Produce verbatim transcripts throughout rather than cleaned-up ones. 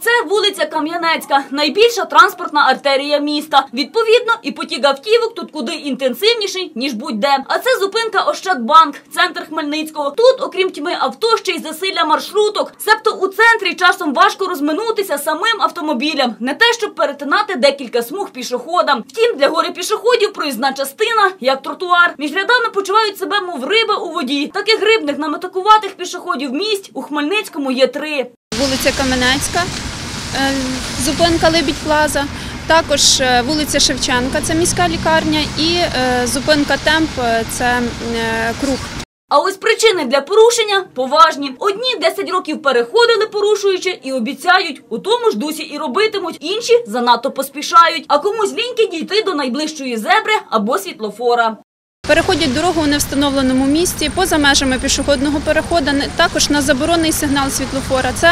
Це вулиця Кам'янецька, найбільша транспортна артерія міста. Відповідно, і потік автівок тут куди інтенсивніший, ніж будь-де. А це зупинка Ощадбанк, центр Хмельницького. Тут, окрім тьми авто, ще й засилля маршруток. Себто у центрі часом важко розминутися самим автомобілям. Не те, щоб перетинати декілька смуг пішоходам. Втім, для горе-пішоходів проїзна частина, як тротуар. Між рядами почувають себе, мов риби у воді. Таких рибних намитокуватих пішоходів місць у Хмельницькому є три. Вулиця Кам'янецька, зупинка Либідь-Плаза, також вулиця Шевченка, це міська лікарня, і зупинка Темп, це Круг. А ось причини для порушення поважні. Одні десять років переходили, порушуючи, і обіцяють, у тому ж дусі і робитимуть. Інші занадто поспішають, а комусь ліньки дійти до найближчої зебри або світлофора. Переходять дорогу у невстановленому місці, поза межами пішохідного переходу, також на заборонений сигнал світлофора. Це,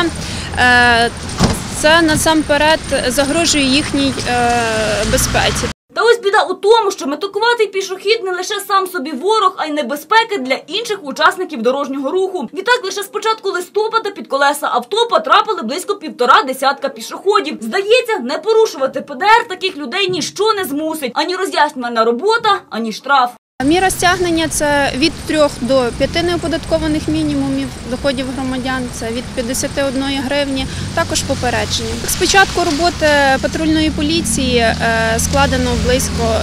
це насамперед загрожує їхній безпеці. Та ось біда у тому, що метикуватий пішохід не лише сам собі ворог, а й небезпека для інших учасників дорожнього руху. Відтак, лише з початку листопада під колеса авто потрапили близько півтора десятка пішоходів. Здається, не порушувати Пе Де Ер таких людей ніщо не змусить. Ані роз'яснювальна робота, ані штраф. Міра стягнення – це від трьох до п'яти неоподаткованих мінімумів доходів громадян, це від п'ятдесят одної гривні, також попередження. З початку роботи патрульної поліції складено близько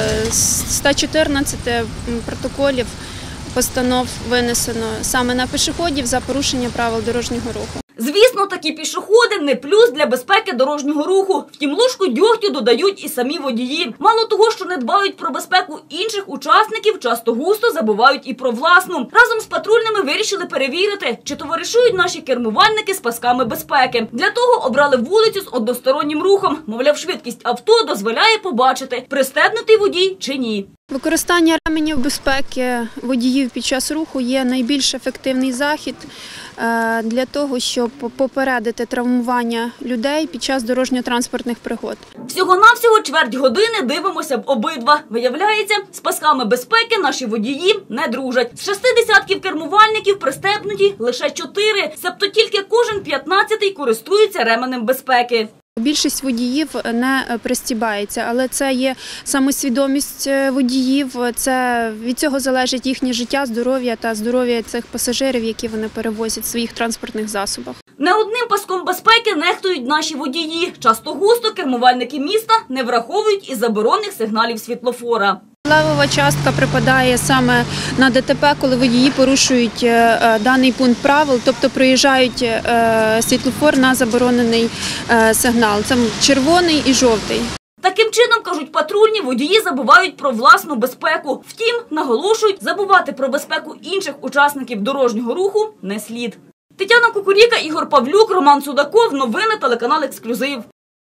ста чотирнадцяти протоколів, постанов винесено саме на пішоходів за порушення правил дорожнього руху. Звісно, такі пішоходи не плюс для безпеки дорожнього руху. Втім, ложку дьогтю додають і самі водії. Мало того, що не дбають про безпеку інших учасників, часто густо забувають і про власну. Разом з патрульними вирішили перевірити, чи товаришують наші кермувальники з пасками безпеки. Для того обрали вулицю з одностороннім рухом. Мовляв, швидкість авто дозволяє побачити, пристебнутий водій чи ні. Використання ременів безпеки водіїв під час руху є найбільш ефективний захід для того, щоб попередити травмування людей під час дорожньо-транспортних пригод. Всього-навсього чверть години дивимося в обидва. Виявляється, з пасками безпеки наші водії не дружать. З шести десятків кермувальників пристебнуті лише чотири, себто тільки кожен п'ятнадцятий користується ременем безпеки. Більшість водіїв не пристібається, але це є самосвідомість водіїв, це від цього залежить їхнє життя, здоров'я та здоров'я цих пасажирів, які вони перевозять в своїх транспортних засобах. Не одним паском безпеки нехтують наші водії. Часто густо кермувальники міста не враховують і заборонних сигналів світлофора. Левова частка припадає саме на Де Те Пе, коли водії порушують даний пункт правил, тобто проїжджають світлофор на заборонений сигнал. Це червоний і жовтий. Таким чином, кажуть патрульні, водії забувають про власну безпеку. Втім, наголошують, забувати про безпеку інших учасників дорожнього руху не слід. Тетяна Кукуріка, Ігор Павлюк, Роман Судаков. Новини телеканал «Ексклюзив».